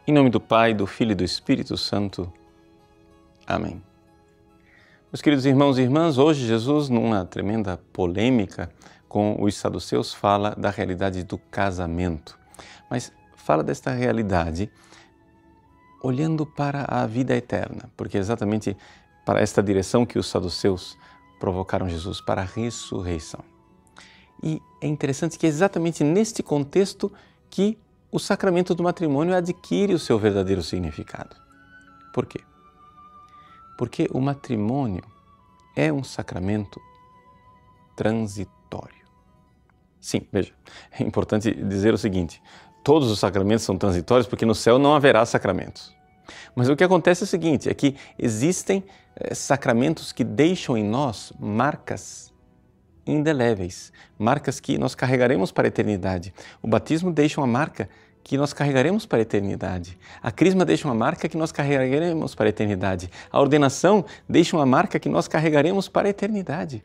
Em nome do Pai, do Filho e do Espírito Santo. Amém. Meus queridos irmãos e irmãs, hoje Jesus, numa tremenda polêmica com os saduceus, fala da realidade do casamento. Mas fala desta realidade olhando para a vida eterna, porque é exatamente para esta direção que os saduceus provocaram Jesus, para a ressurreição. E é interessante que é exatamente neste contexto que o sacramento do matrimônio adquire o seu verdadeiro significado. Por quê? Porque o matrimônio é um sacramento transitório. Sim, veja, é importante dizer o seguinte: todos os sacramentos são transitórios porque no céu não haverá sacramentos. Mas o que acontece é o seguinte, é que existem sacramentos que deixam em nós marcas indeléveis, marcas que nós carregaremos para a eternidade. O batismo deixa uma marca que nós carregaremos para a eternidade. A crisma deixa uma marca que nós carregaremos para a eternidade. A ordenação deixa uma marca que nós carregaremos para a eternidade.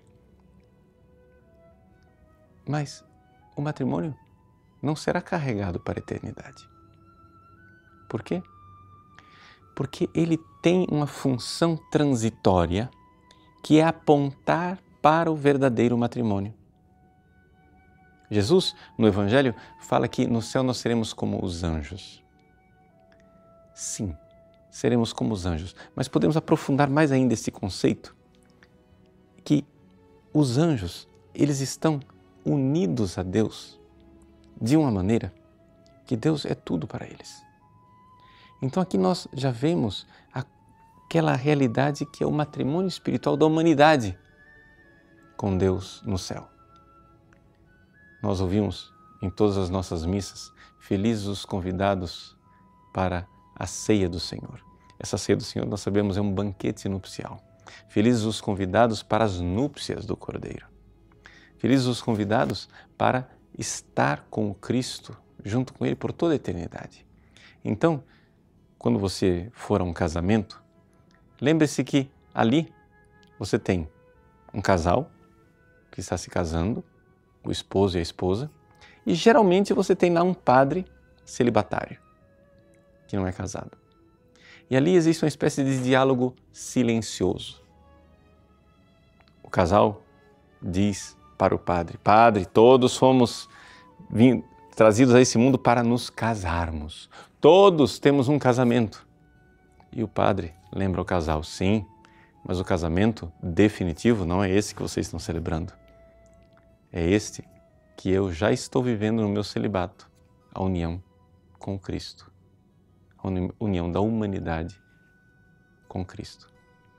Mas o matrimônio não será carregado para a eternidade. Por quê? Porque ele tem uma função transitória que é apontar para o verdadeiro matrimônio. Jesus, no Evangelho, fala que no céu nós seremos como os anjos. Sim, seremos como os anjos, mas podemos aprofundar mais ainda esse conceito, que os anjos, eles estão unidos a Deus de uma maneira que Deus é tudo para eles. Então aqui nós já vemos aquela realidade que é o matrimônio espiritual da humanidade com Deus no céu. Nós ouvimos em todas as nossas missas, felizes os convidados para a ceia do Senhor. Essa ceia do Senhor, nós sabemos, é um banquete nupcial. Felizes os convidados para as núpcias do Cordeiro. Felizes os convidados para estar com o Cristo, junto com Ele por toda a eternidade. Então, quando você for a um casamento, lembre-se que ali você tem um casal que está se casando, o esposo e a esposa, e geralmente você tem lá um padre celibatário, que não é casado. E ali existe uma espécie de diálogo silencioso. O casal diz para o padre: Padre, todos fomos trazidos a esse mundo para nos casarmos. Todos temos um casamento. E o padre lembra o casal: sim, mas o casamento definitivo não é esse que vocês estão celebrando. É este que eu já estou vivendo no meu celibato, a união com Cristo, a união da humanidade com Cristo.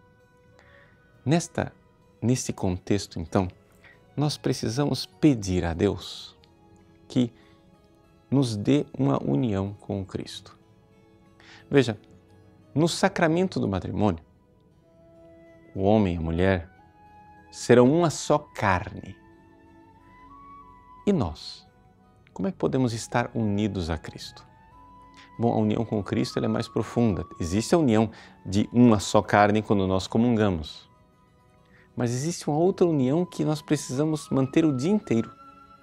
Nesse contexto, então, nós precisamos pedir a Deus que nos dê uma união com Cristo. Veja, no sacramento do matrimônio, o homem e a mulher serão uma só carne. E nós? Como é que podemos estar unidos a Cristo? Bom, a união com Cristo ela é mais profunda. Existe a união de uma só carne quando nós comungamos. Mas existe uma outra união que nós precisamos manter o dia inteiro.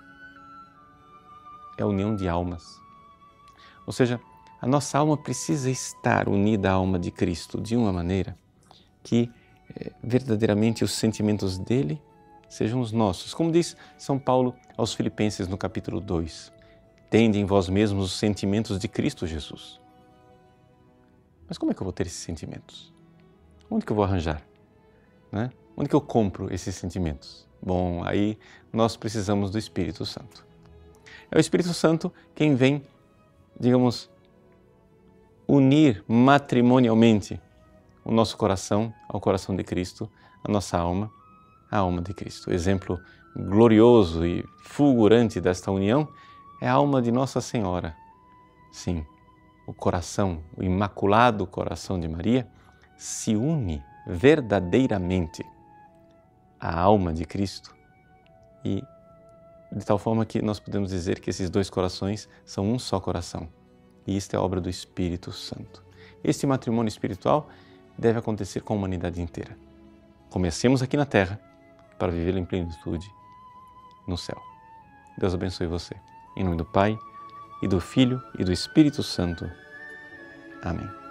É a união de almas. Ou seja, a nossa alma precisa estar unida à alma de Cristo de uma maneira que verdadeiramente os sentimentos dele sejam os nossos. Como diz São Paulo aos Filipenses no capítulo 2, tende em vós mesmos os sentimentos de Cristo Jesus. Mas como é que eu vou ter esses sentimentos? Onde que eu vou arranjar? Né? Onde que eu compro esses sentimentos? Bom, aí nós precisamos do Espírito Santo. É o Espírito Santo quem vem, digamos, unir matrimonialmente o nosso coração ao coração de Cristo, a nossa alma à alma de Cristo. O exemplo glorioso e fulgurante desta união é a alma de Nossa Senhora. Sim, o coração, o imaculado coração de Maria, se une verdadeiramente à alma de Cristo e de tal forma que nós podemos dizer que esses dois corações são um só coração. E isto é obra do Espírito Santo. Este matrimônio espiritual deve acontecer com a humanidade inteira. Comecemos aqui na Terra para vivê-lo em plenitude no céu. Deus abençoe você. Em nome do Pai, e do Filho, e do Espírito Santo. Amém.